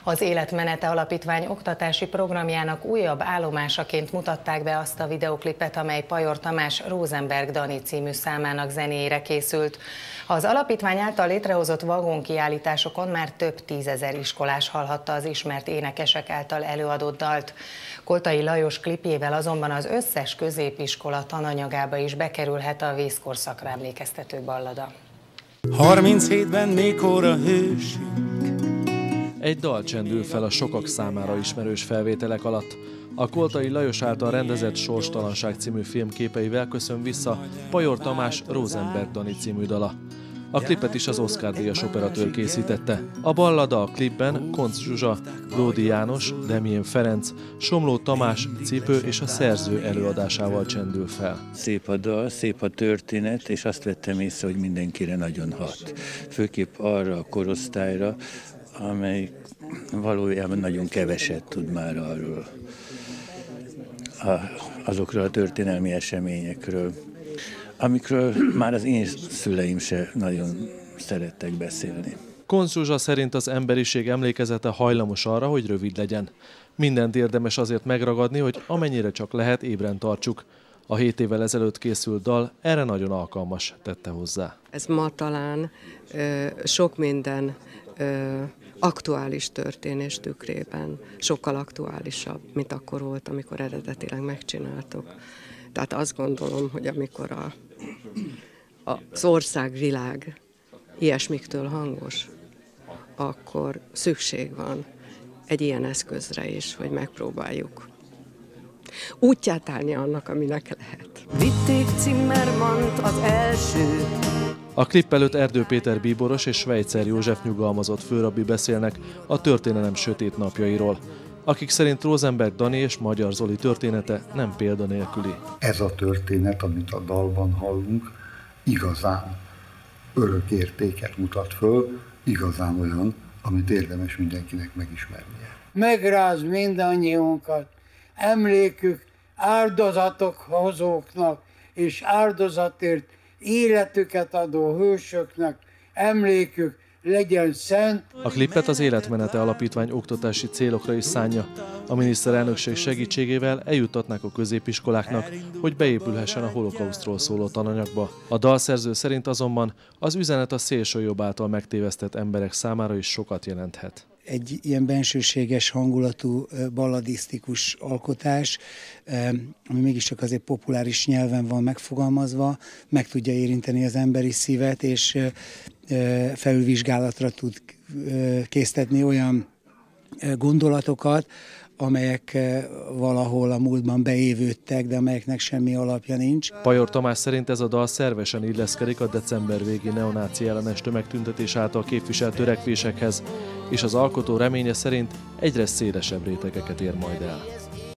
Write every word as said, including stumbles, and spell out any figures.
Az Életmenete Alapítvány oktatási programjának újabb állomásaként mutatták be azt a videoklipet, amely Pajor Tamás Rosenberg Dani című számának zenéjére készült. Az alapítvány által létrehozott vagonkiállításokon már több tízezer iskolás hallhatta az ismert énekesek által előadott dalt. Koltai Lajos klipjével azonban az összes középiskola tananyagába is bekerülhet a vészkorszakra emlékeztető ballada. harminchétben mikor a hősünk. Egy dal csendül fel a sokak számára ismerős felvételek alatt. A Koltai Lajos által rendezett Sorstalanság című film képeivel köszön vissza Pajor Tamás Rosenberg Dani című dala. A klipet is az Oscar-díjas operatőr készítette. A ballada a klipben Koncz Zsuzsa, Bródi János, Demjén Ferenc, Somló Tamás, Cipő és a szerző előadásával csendül fel. Szép a dal, szép a történet, és azt vettem észre, hogy mindenkire nagyon hat. Főképp arra a korosztályra, amely valójában nagyon keveset tud már arról, a, azokról a történelmi eseményekről, amikről már az én szüleim se nagyon szerettek beszélni. Koncz Zsuzsa szerint az emberiség emlékezete hajlamos arra, hogy rövid legyen. Mindent érdemes azért megragadni, hogy amennyire csak lehet, ébren tartsuk. A hét évvel ezelőtt készült dal erre nagyon alkalmas, tette hozzá. Ez ma talán ö, sok minden ö, aktuális történés tükrében sokkal aktuálisabb, mint akkor volt, amikor eredetileg megcsináltuk. Tehát azt gondolom, hogy amikor a, a, az országvilág ilyesmiktől hangos, akkor szükség van egy ilyen eszközre is, hogy megpróbáljuk útját állni annak, aminek lehet. Vitték Zimmermannt az első. A klip előtt Erdő Péter bíboros és Svejcer József nyugalmazott főrabbi beszélnek a történelem sötét napjairól, akik szerint Rosenberg Dani és Magyar Zoli története nem példanélküli. Ez a történet, amit a dalban hallunk, igazán örök értéket mutat föl, igazán olyan, amit érdemes mindenkinek megismernie. Megráz mindannyiunkat, emlékük áldozatok hozóknak és áldozatért életüket adó hősöknek, emlékük legyen szent. A klipet az Életmenete Alapítvány oktatási célokra is szánja. A miniszterelnökség segítségével eljuttatnák a középiskoláknak, hogy beépülhessen a holokausztról szóló tananyagba. A dalszerző szerint azonban az üzenet a szélsőjobb által megtévesztett emberek számára is sokat jelenthet. Egy ilyen bensőséges hangulatú, balladisztikus alkotás, ami mégiscsak azért populáris nyelven van megfogalmazva, meg tudja érinteni az emberi szívet, és felülvizsgálatra tud késztetni olyan gondolatokat, amelyek valahol a múltban beévődtek, de amelyeknek semmi alapja nincs. Pajor Tamás szerint ez a dal szervesen illeszkedik a december végi neonáci ellenes tömegtüntetés által képviselt törekvésekhez, és az alkotó reménye szerint egyre szélesebb rétegeket ér majd el.